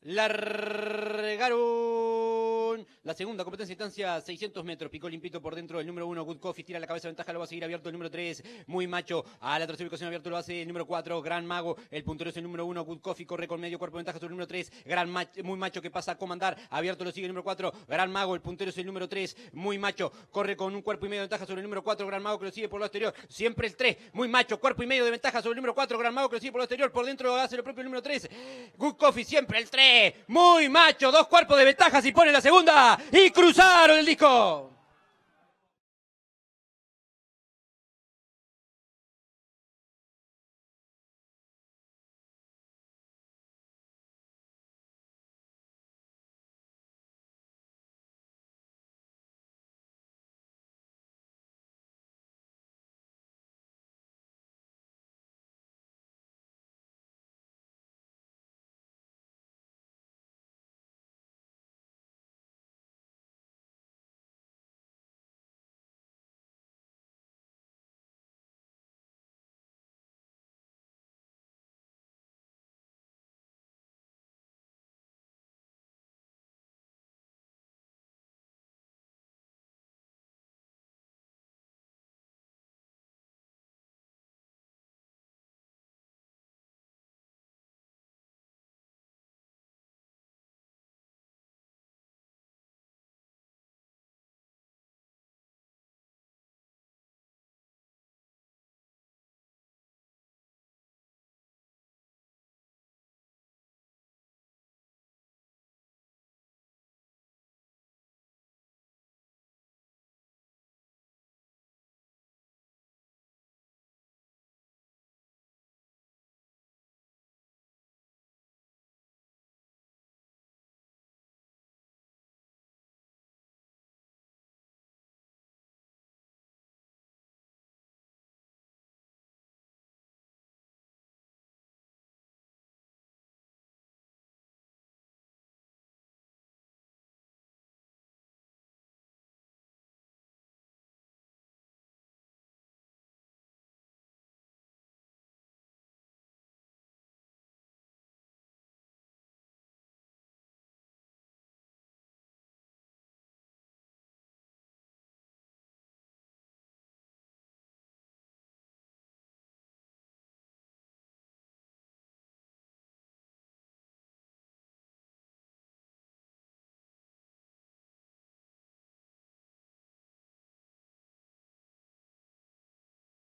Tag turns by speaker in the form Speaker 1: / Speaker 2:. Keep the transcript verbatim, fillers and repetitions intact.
Speaker 1: Largaron la segunda competencia instancia, seiscientos metros, picó limpito por dentro del número uno, Good Coffee, tira la cabeza de ventaja, lo va a seguir abierto el número tres, Muy Macho, a la tercera ubicación abierto lo hace el número cuatro, Gran Mago, el puntero es el número uno, Good Coffee, corre con medio cuerpo de ventaja sobre el número tres, Gran Macho, Muy Macho que pasa a comandar, abierto lo sigue el número cuatro, Gran Mago, el puntero es el número tres, Muy Macho, corre con un cuerpo y medio de ventaja sobre el número cuatro, Gran Mago que lo sigue por lo exterior, siempre el tres, Muy Macho, cuerpo y medio de ventaja sobre el número cuatro, Gran Mago que lo sigue por lo exterior, por dentro hace lo propio el número tres, Good Coffee, siempre el tres, Muy Macho, dos cuerpos de ventaja y pone la segunda y cruzaron el disco.